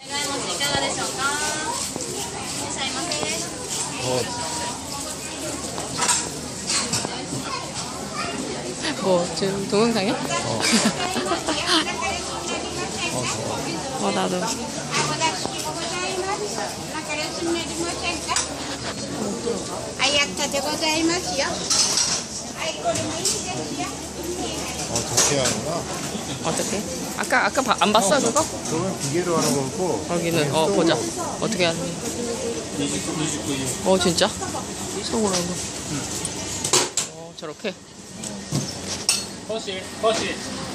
뭐 지금 동영상이야? 나도. 저렇게 하는구나. 어떻게? 아까 안 봤어 그거? 그건 기계로 하는 거고. 여기는 보자. 어떻게 하는지. 진짜? 손으로 하고. 저렇게. 허시